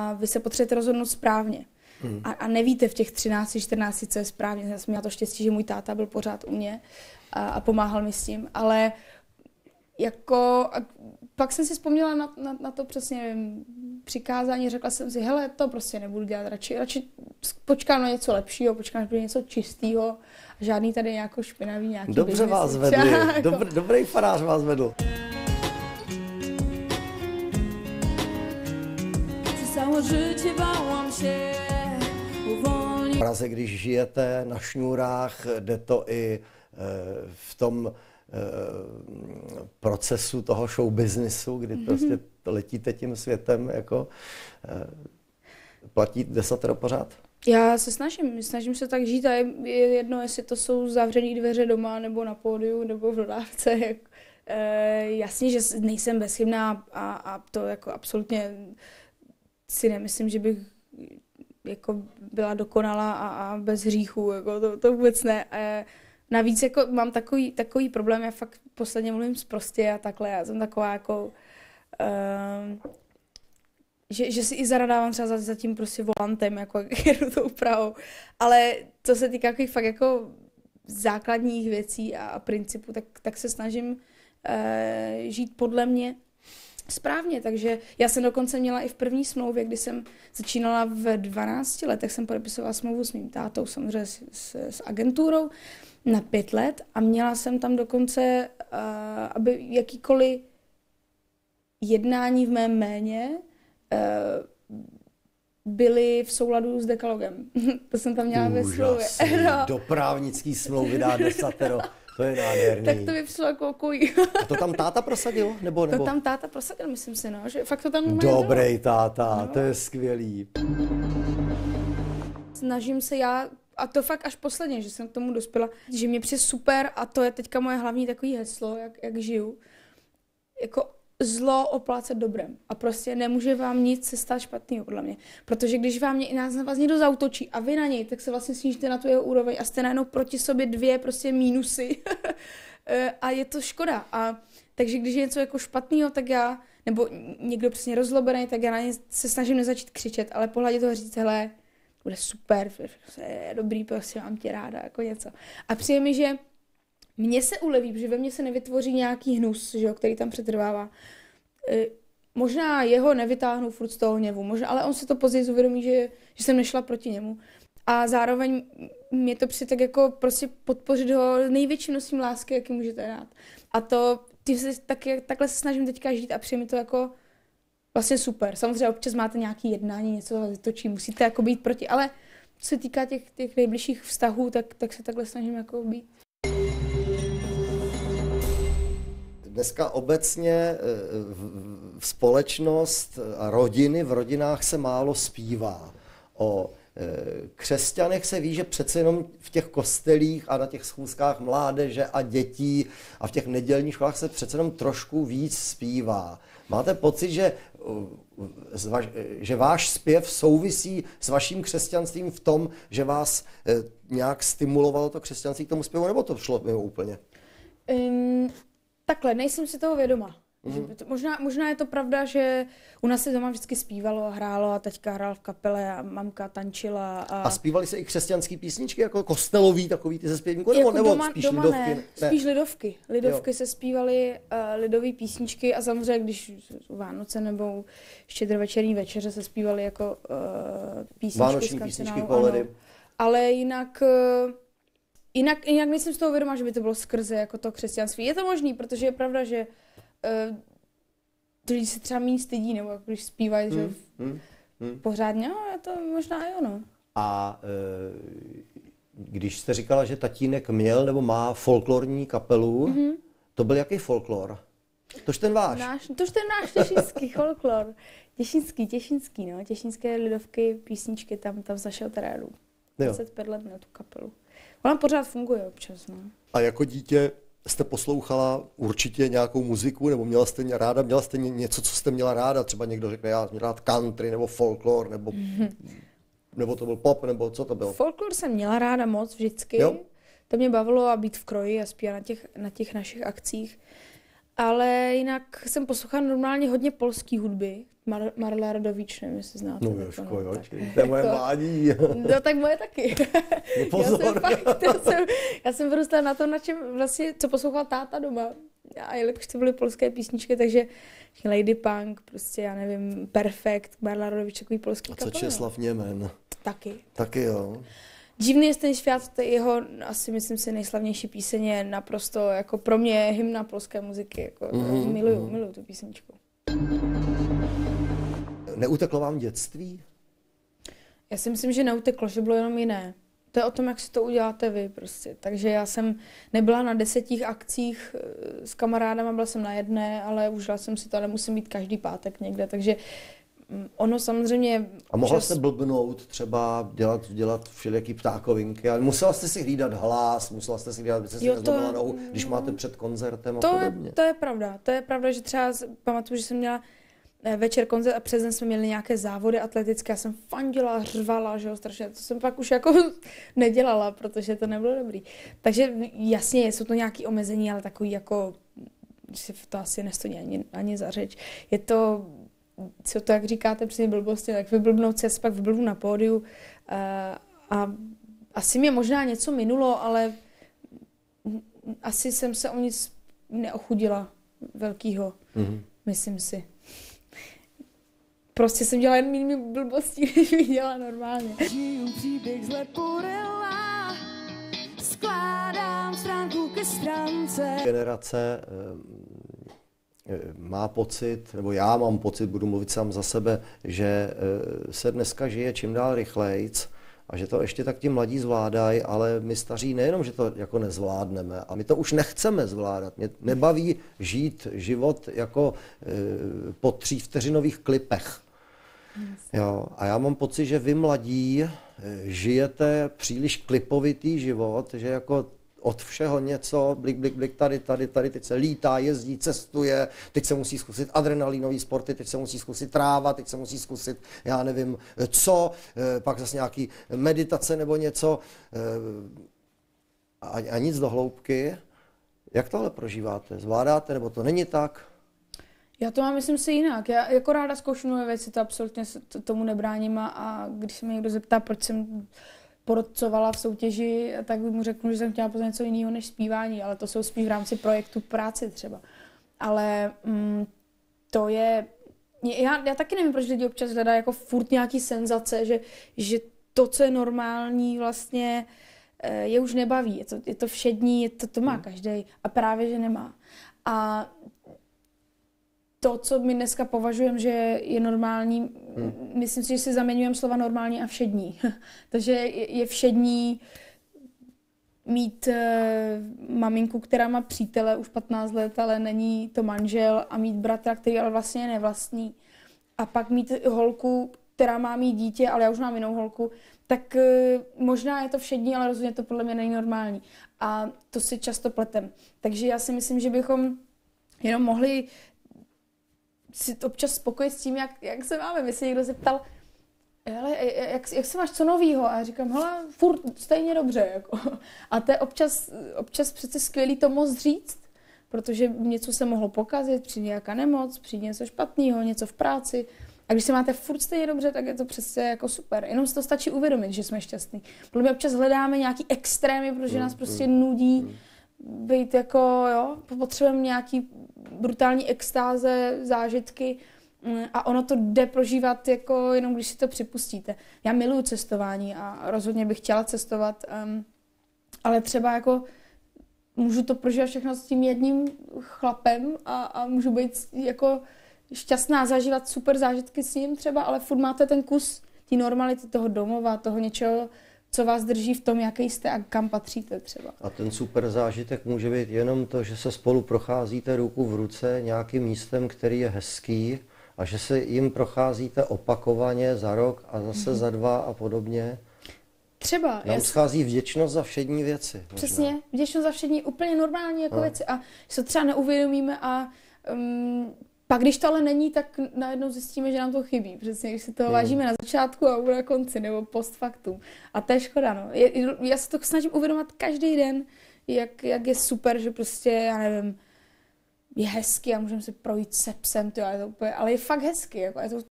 a vy se potřebujete rozhodnout správně. A nevíte v těch 13, 14, co je správně. Já jsem měla to štěstí, že můj táta byl pořád u mě a pomáhal mi s tím, ale jako, pak jsem si vzpomněla na to přesně přikázání, řekla jsem si, hele, to prostě nebudu dělat, radši počkám na něco lepšího, počkám na něco čistého, žádný tady nějakou špinavý nějaký Dobře business. vás vedli, dobrý farář vás vedl. V Praze, když žijete na šňůrách, jde to i v tom procesu toho show businessu, kdy prostě letíte tím světem, jako platí desatero pořád? Já se snažím se tak žít a je jedno, jestli to jsou zavřené dveře doma, nebo na pódiu, nebo v dodávce. Jasně, že nejsem bezchybná a to jako absolutně si nemyslím, že bych jako byla dokonalá a bez hříchů, jako to vůbec ne. Navíc jako mám takový problém, já fakt posledně mluvím sprostě a takhle, já jsem taková jako, že si i zaradávám třeba za tím prostě volantem, jako jedu tou Prahou, ale co se týká fakt jako základních věcí a principů, tak se snažím žít podle mě správně, takže já jsem dokonce měla i v první smlouvě, kdy jsem začínala v 12 letech, jsem podepisovala smlouvu s mým tátou, samozřejmě s agenturou na 5 let a měla jsem tam dokonce, aby jakýkoliv jednání v mém jméně byly v souladu s dekalogem. To jsem tam měla ve smlouvě. No. Do právnický smlouvy dá desatero. To je nádherný. Tak to by přišlo jako kuj. A to tam táta prosadil? Nebo? To tam táta prosadil, myslím si, no, že fakt to tam dobrý táta, no. To je skvělý. Snažím se já, a to fakt až posledně, že jsem k tomu dospěla, že mě přijde super a to je teďka moje hlavní takový heslo, jak žiju. Jako zlo oplácet dobrem. A prostě nemůže vám nic se stát špatného, podle mě. Protože když vám vás někdo zautočí a vy na něj, tak se vlastně snížíte na tu jeho úroveň a jste najednou proti sobě dvě prostě mínusy. A je to škoda. Takže když je něco jako špatného, tak já, nebo někdo přesně rozlobený, tak já na ně se snažím nezačít křičet, ale pohledě toho říct, hele, bude super, je dobrý, prostě mám tě ráda, jako něco. A přijde mi, že mně se uleví, protože ve mně se nevytvoří nějaký hnus, že jo, který tam přetrvává. Možná jeho nevytáhnu furt z toho hněvu, ale on si to později uvědomí, že jsem nešla proti němu. A zároveň mě to přijde tak jako prostě podpořit ho největším množstvím lásky, jaký můžete dát. A to takhle se snažím teďka žít a přijde mi to jako vlastně super. Samozřejmě občas máte nějaké jednání, něco vás vytočí, musíte jako být proti, ale co se týká těch nejbližších vztahů, tak se takhle snažím jako být. Dneska obecně společnost a rodiny, v rodinách se málo zpívá. O křesťanech se ví, že přece jenom v těch kostelích a na těch schůzkách mládeže a dětí a v těch nedělních školách se přece jenom trošku víc zpívá. Máte pocit, že váš zpěv souvisí s vaším křesťanstvím v tom, že vás nějak stimulovalo to křesťanství k tomu zpěvu, nebo to šlo mimo úplně? Takhle, nejsem si toho vědoma. Možná je to pravda, že u nás se doma vždycky zpívalo a hrálo a teďka hrál v kapele a mamka tančila. A zpívali se i křesťanské písničky, jako kostelový, takový ty ze zpěvníků, jako nebo spíš doma lidovky? Ne, spíš lidovky. Lidovky se zpívaly lidové písničky a samozřejmě, když Vánoce nebo štědrovečerní večeře se zpívaly jako písničky vánoční písničky, koledy. Ale jinak nejsem z toho vědomá, že by to bylo skrze jako to křesťanství. Je to možný, protože je pravda, že lidi se třeba méně stydí, nebo jako když zpívají, že pořádně, no, je to možná jo, no. A když jste říkala, že tatínek měl nebo má folklorní kapelu, to byl jaký folklor? Tož ten váš? Tož ten náš těšínský folklor. Těšínský, no. Těšínské lidovky, písničky tam z našeho terénu. 25 let na tu kapelu. Ona pořád funguje občas, no. A jako dítě jste poslouchala určitě nějakou muziku, nebo měla jste něco, co jste měla ráda? Třeba někdo řekne, já měla rád country, nebo folklor, nebo to byl pop, nebo co to bylo? Folklor jsem měla ráda moc vždycky. Jo? To mě bavilo a být v kroji a zpívat na těch našich akcích. Ale jinak jsem poslouchala normálně hodně polské hudby. Marla Radovič, nevím, jestli znáte. No Jožko, jo, to je moje mládí. No tak moje taky. No pozor. Já jsem vyrůstala na tom, na čem vlastně, co poslouchal táta doma. A jelikož to byly polské písničky, takže Lady Punk, prostě já nevím, Perfect, Marla Radovič, takový polský kapel. A co Česlav Němen? Taky. Taky jo. Divný je ten svět, to je jeho, asi myslím si, nejslavnější píseň je naprosto, jako pro mě hymna polské muziky, jako miluju tu písničku. Neuteklo vám dětství? Já si myslím, že neuteklo, že bylo jenom jiné. To je o tom, jak si to uděláte vy prostě. Takže já jsem nebyla na 10 akcích s kamarádama, byla jsem na jedné, ale užila jsem si to, ale musím být každý pátek někde, takže ono samozřejmě... A mohla jste blbnout, třeba dělat všelijaký ptákovinky, ale musela jste si hlídat hlas, musela jste si hlídat, abyste si nezlomila nohu, když máte před koncertem a podobně. To je pravda, že třeba pamatuju, že jsem měla večer koncert a přes den jsme měli nějaké závody atletické, já jsem fandila, řvala, že jo, strašně, to jsem pak už jako nedělala, protože to nebylo dobrý. Takže jasně, jsou to nějaké omezení, ale takový jako, že to asi nestojí ani za řeč. Je to, co to, jak říkáte, přesně blbosti, tak vyblbnout se, já se pak vyblbnu na pódiu a asi mě možná něco minulo, ale asi jsem se o nic neochudila velkýho, myslím si. Prostě jsem dělala jen méně blbostí, než bych dělala normálně. Žiju příběh z Leporella, skládám stránku ke stránce. Generace má pocit, nebo já mám pocit, budu mluvit sám za sebe, že se dneska žije čím dál rychlejc a že to ještě tak ti mladí zvládají, ale my staří nejenom, že to jako nezvládneme, a my to už nechceme zvládat. Mě nebaví žít život jako po 3vteřinových klipech. Jo, a já mám pocit, že vy mladí žijete příliš klipovitý život, že jako od všeho něco, blik, tady, teď se lítá, jezdí, cestuje, teď se musí zkusit adrenalinový sporty, teď se musí zkusit tráva, teď se musí zkusit, já nevím co, pak zase nějaký meditace nebo něco a nic do hloubky. Jak tohle prožíváte? Zvládáte, nebo to není tak? Já to mám, myslím si, jinak. Já jako ráda zkouším nové věci, to absolutně tomu nebráním a když se mě někdo zeptá, proč jsem porodcovala v soutěži, tak mu řeknu, že jsem chtěla poznat něco jiného než zpívání, ale to jsou spíš v rámci projektu práce třeba. Ale to je... Já taky nevím, proč lidi občas hledají jako furt nějaký senzace, že to, co je normální, vlastně je už nebaví. Je to všední, to má každý a právě, že nemá. A to, co my dneska považujeme, že je normální, myslím si, že si zaměňujeme slova normální a všední. Takže je všední mít maminku, která má přítele už 15 let, ale není to manžel, a mít bratra, který ale vlastně je nevlastní. A pak mít holku, která má mít dítě, ale já už mám jinou holku, tak možná je to všední, ale rozhodně to podle mě není normální. A to si často pletem. Takže já si myslím, že bychom jenom mohli si občas spokojit s tím, jak se máme. Mě se někdo zeptal, hele, jak se máš, co novýho? A já říkám, hele, furt stejně dobře. Jako. A to je občas přece skvělý to moc říct, protože něco se mohlo pokazit, přijde nějaká nemoc, přijde něco špatného, něco v práci. A když se máte furt stejně dobře, tak je to přece jako super. Jenom se to stačí uvědomit, že jsme šťastní. Podle mě občas hledáme nějaký extrémy, protože nás prostě nudí být jako, jo, potřebujeme nějaký brutální extáze, zážitky a ono to jde prožívat jako jenom, když si to připustíte. Já miluju cestování a rozhodně bych chtěla cestovat, ale třeba jako můžu to prožívat všechno s tím jedním chlapem a můžu být jako šťastná, zažívat super zážitky s ním třeba, ale furt máte ten kus té normality, toho domova, toho něčeho, co vás drží v tom, jaký jste a kam patříte třeba. A ten super zážitek může být jenom to, že se spolu procházíte ruku v ruce nějakým místem, který je hezký a že se jim procházíte opakovaně za rok a zase za 2 a podobně. Třeba. Nám schází vděčnost za všední věci. Možná. Přesně, vděčnost za všední úplně normální jako věci a se třeba neuvědomíme a pak když to ale není, tak najednou zjistíme, že nám to chybí. Přesně, když si to vážíme na začátku a na konci, nebo post factum. A to je škoda, no. Já se to snažím uvědomovat každý den, jak je super, že prostě, já nevím, je hezký a můžeme si projít se psem, ale je fakt hezký, jako je to